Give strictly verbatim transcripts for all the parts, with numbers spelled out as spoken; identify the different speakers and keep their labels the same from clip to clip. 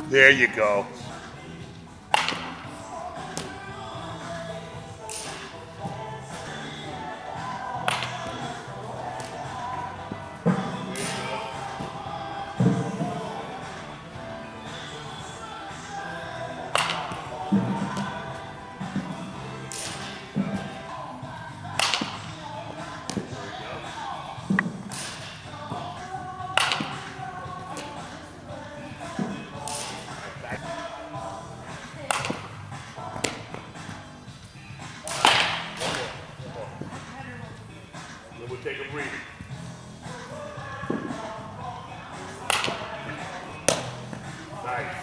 Speaker 1: There you go. Then we'll take a breather. Nice.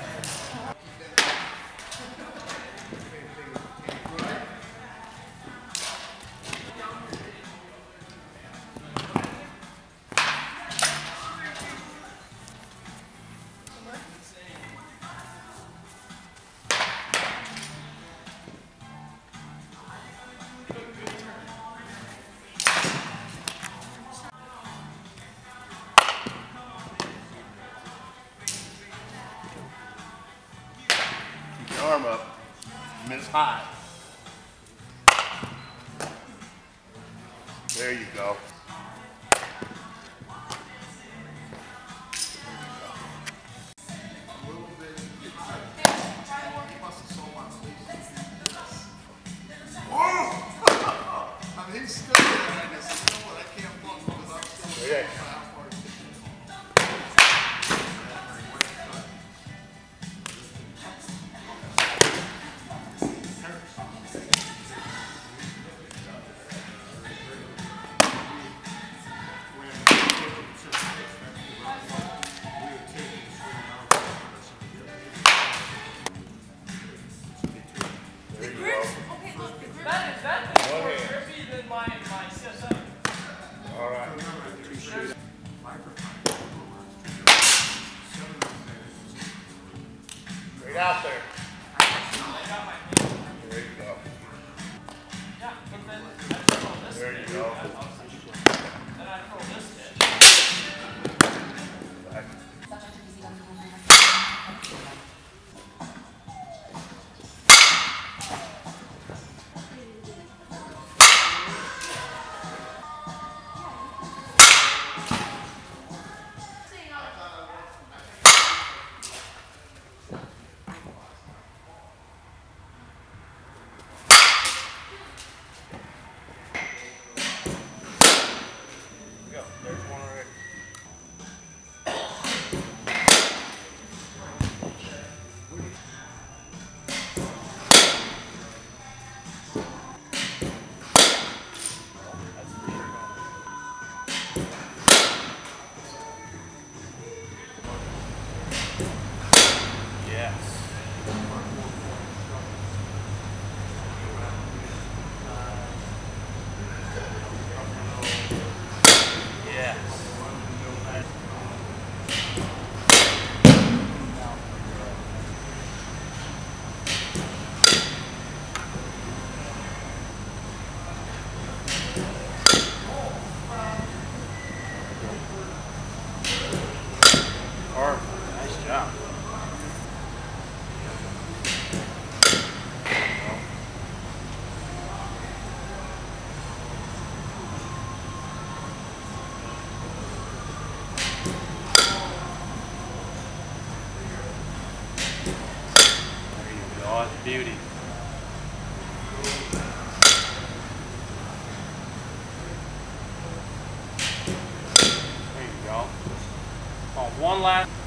Speaker 1: Arm up, miss high. There you go.
Speaker 2: I mean, he's still there, and I said, you know what, I can't block because I'm still there. Straight out there. There you go. There you go.
Speaker 3: Then I throw this pitch.
Speaker 1: There's one already. Yes. Nice job. There you go. That's beauty. There you go. Oh, one last.